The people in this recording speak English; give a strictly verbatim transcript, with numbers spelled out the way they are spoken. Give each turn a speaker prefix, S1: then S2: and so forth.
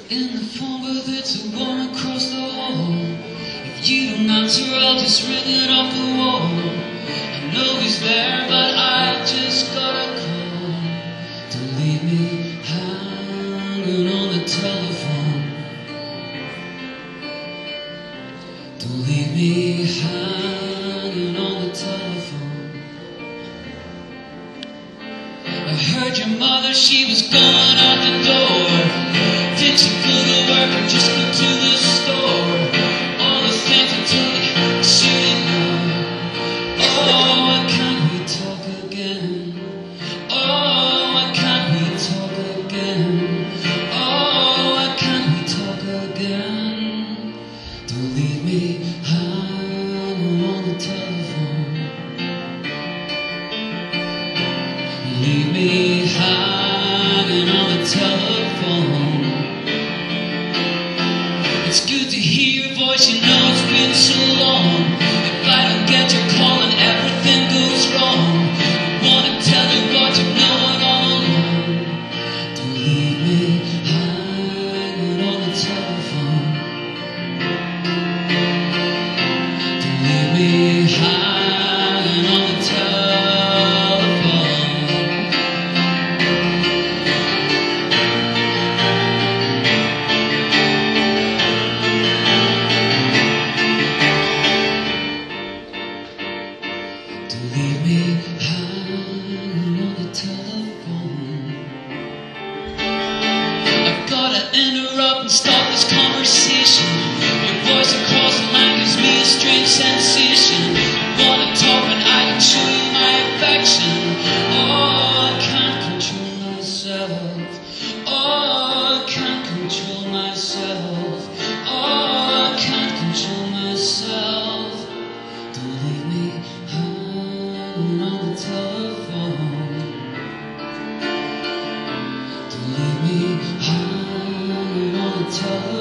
S1: In the phone booth, it's a woman across the hall. If you don't answer, I'll just ring it off the wall. I know he's there, but I just gotta call. Don't leave me hanging on the telephone. Don't leave me hanging on the telephone. I heard your mother, she was going out the door. Did you go to work or just go to the store? All the things I told you, she didn't know. Oh, why can't we talk again? Oh, why can't we talk again? Oh, why can't we talk again? Don't leave me hanging on the telephone. Leave me hanging on the telephone. It's good to hear your voice, you know it's been so long. If I don't get your call and everything goes wrong, I wanna tell you what you know it all along. Don't leave me hanging on the telephone. Don't leave me hanging on the telephone. Don't leave me hanging on the telephone. I've gotta interrupt and stop this conversation. Your voice across the line gives me a strange sensation. I wanna talk but I can show you my affection. Oh, I can't control myself. Oh, I can't control myself. Oh, I can't control myself. Don't leave me hanging on the telephone. Don't leave me hanging on the telephone.